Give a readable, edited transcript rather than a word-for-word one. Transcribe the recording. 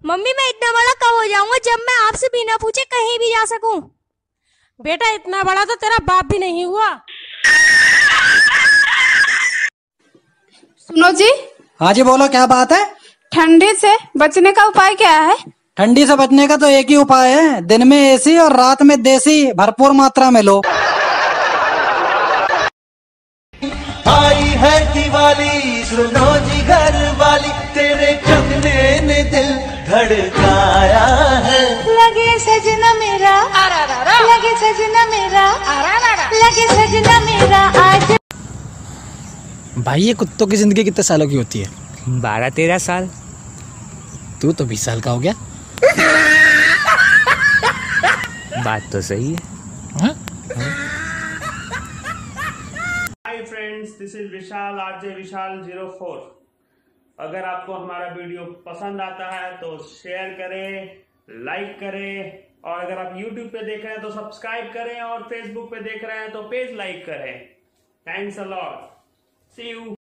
Mummy मैं इतना बड़ा कब हो जाऊंगा जब मैं आपसे बिना पूछे कहीं भी जा सकूं? बेटा इतना बड़ा तो तेरा बाप भी नहीं हुआ। सुनो जी। हाँ जी बोलो, क्या बात है? ठंडी से बचने का उपाय क्या है? ठंडी से बचने का तो एक ही उपाय है, दिन में एसी और रात में देसी भरपूर मात्रा में लो। आई है दिवाली, सुनो जी घर वाली, तेरे कंगने ने दिल धड़काया है। लगे सजना मेरा, लगे सजना मेरा, लगे सजना मेरा आज। भाई ये कुत्तों की जिंदगी कितने सालों की होती है? 12-13 साल। तू तो 20 साल का हो गया। बात तो सही है। हाँ? Hi friends, this is Vishal, RJ Vishal 04। अगर आपको हमारा वीडियो पसंद आता है तो शेयर करें, लाइक करें, और अगर आप YouTube पे देख रहे हैं तो सब्सक्राइब करें, और Facebook पे देख रहे हैं तो पेज लाइक करें। Thanks a lot, see you.